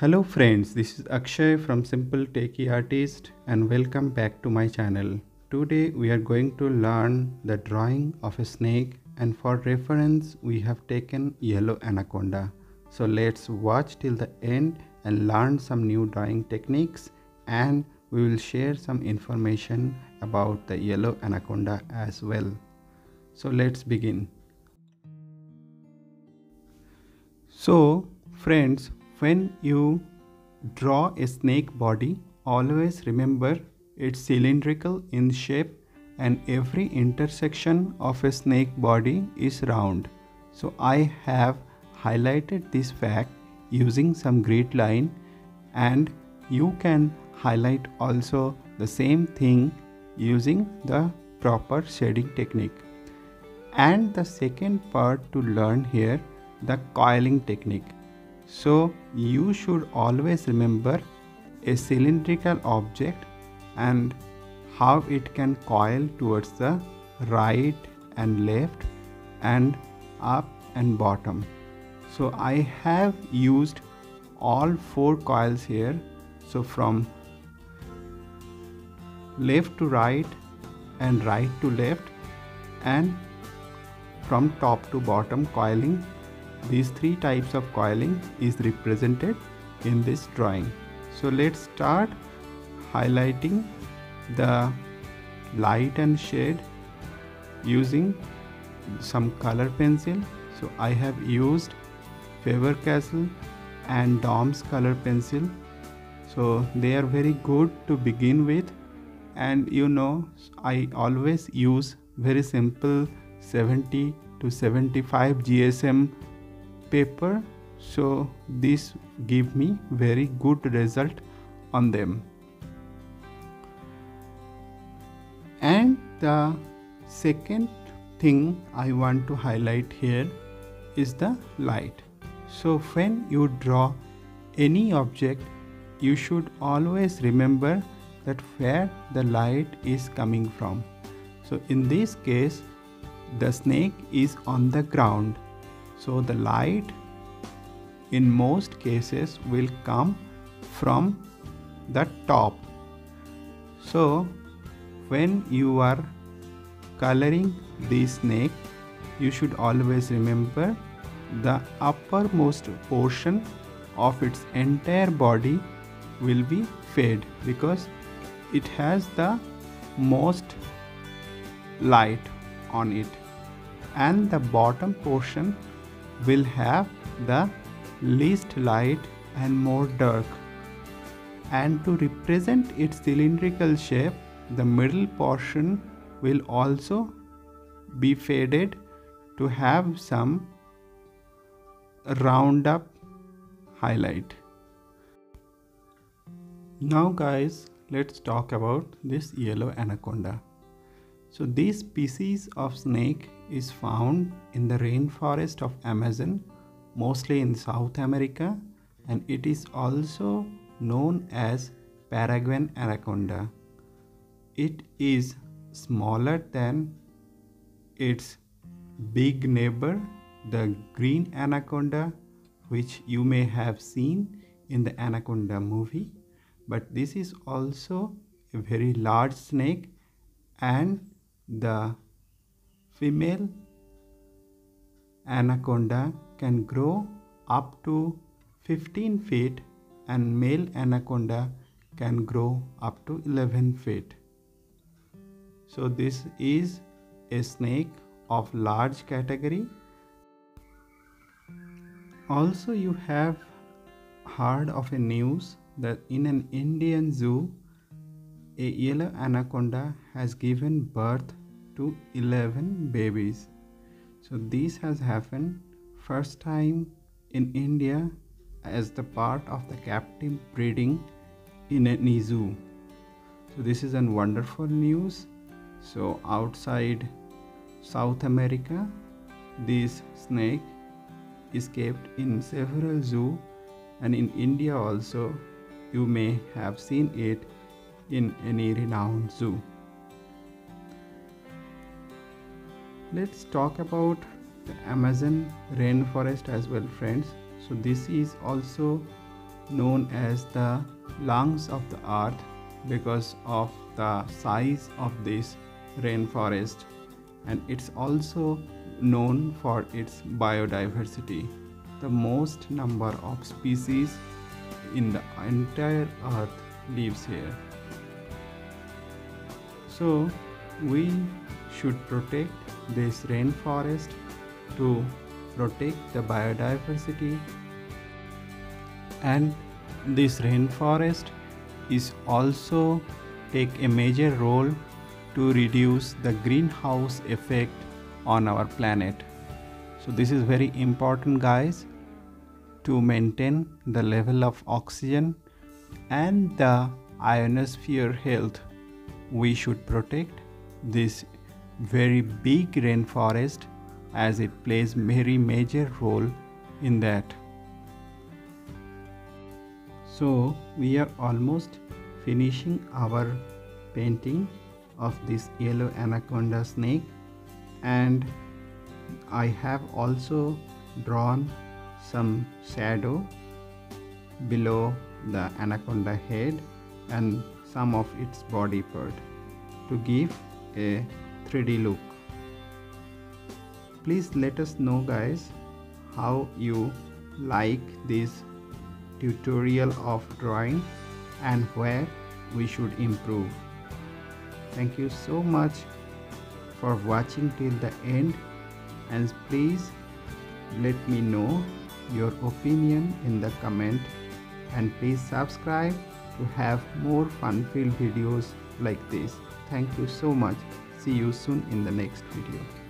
Hello friends, this is Akshay from Simple Techie Artist and welcome back to my channel. Today we are going to learn the drawing of a snake, and for reference we have taken yellow anaconda. So let's watch till the end and learn some new drawing techniques, and we will share some information about the yellow anaconda as well. So let's begin. So friends, when you draw a snake body, always remember it's cylindrical in shape and every intersection of a snake body is round. So I have highlighted this fact using some grid line, and you can highlight also the same thing using the proper shading technique. And the second part to learn here, the coiling technique. So you should always remember a cylindrical object and how it can coil towards the right and left and up and bottom. So I have used all four coils here. So from left to right and right to left, and from top to bottom coiling. These three types of coiling is represented in this drawing. So let's start highlighting the light and shade using some color pencil. So I have used Faber-Castell and Dom's color pencil. So they are very good to begin with, and I always use very simple 70 to 75 GSM paper, so this give me very good result on them. And the second thing I want to highlight here is the light. So when you draw any object, you should always remember that where the light is coming from. So in this case, the snake is on the ground. So the light in most cases will come from the top. So when you are coloring the snake, you should always remember the uppermost portion of its entire body will be fade because it has the most light on it, and the bottom portion will have the least light and more dark. And to represent its cylindrical shape, the middle portion will also be faded to have some round up highlight. Now guys, let's talk about this yellow anaconda. So this species of snake is found in the rainforest of Amazon, mostly in South America, and it is also known as Paraguayan anaconda. It is smaller than its big neighbor, the green anaconda, which you may have seen in the Anaconda movie. But this is also a very large snake, and the female anaconda can grow up to 15 feet and male anaconda can grow up to 11 feet. So this is a snake of large category. Also you have heard of a news that in an Indian zoo, a yellow anaconda has given birth to 11 babies. So this has happened first time in India as the part of the captive breeding in a zoo. So this is a wonderful news. So outside South America, this snake is kept in several zoos, and in India also you may have seen it in any renowned zoo. Let's talk about the Amazon rainforest as well, friends. So this is also known as the lungs of the earth because of the size of this rainforest, and it's also known for its biodiversity. The most number of species in the entire earth lives here. So we should protect this rainforest to protect the biodiversity, and this rainforest is also take a major role to reduce the greenhouse effect on our planet. So this is very important, guys, to maintain the level of oxygen and the ionosphere health. We should protect this very big rainforest as it plays very major role in that. So we are almost finishing our painting of this yellow anaconda snake, and I have also drawn some shadow below the anaconda head and some of its body part to give a 3D look. Please let us know, guys, how you like this tutorial of drawing and where we should improve. Thank you so much for watching till the end, and please let me know your opinion in the comment, and please subscribe to have more fun-filled videos like this. Thank you so much. See you soon in the next video.